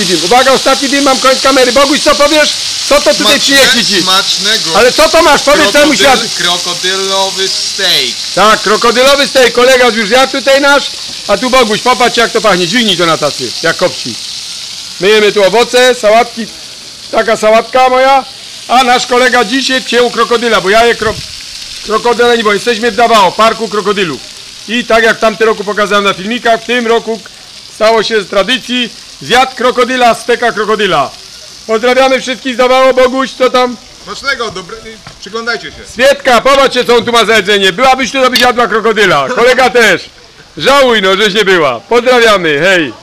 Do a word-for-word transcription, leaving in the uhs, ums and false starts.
Uwaga, ostatni dym, mam koniec kamery. Boguś, co powiesz? Co to tutaj przynieśli ci? Smacznego. Ale co to masz? Powiedz całemu światu. Krokodylowy steak. Tak, krokodylowy steak. Kolega już jadł tutaj nasz. A tu Boguś, popatrz jak to pachnie. Dźwignij to na tacy, jak kopci. Myjemy tu owoce, sałatki. Taka sałatka moja. A nasz kolega dzisiaj wcięł krokodyla, bo ja je kro... krokodyla nie, bo jesteśmy w Davao, parku krokodylów. I tak jak w tamtym roku pokazałem na filmikach, w tym roku stało się z tradycji zjadł krokodyla, steka krokodyla. Pozdrawiamy wszystkich z Davao. Boguś, co tam? Smacznego, dobre... przyglądajcie się. Swietka, popatrzcie co on tu ma za jedzenie. Byłabyś tu, to byś jadła krokodyla. Kolega też. Żałuj no, żeś nie była. Pozdrawiamy, hej.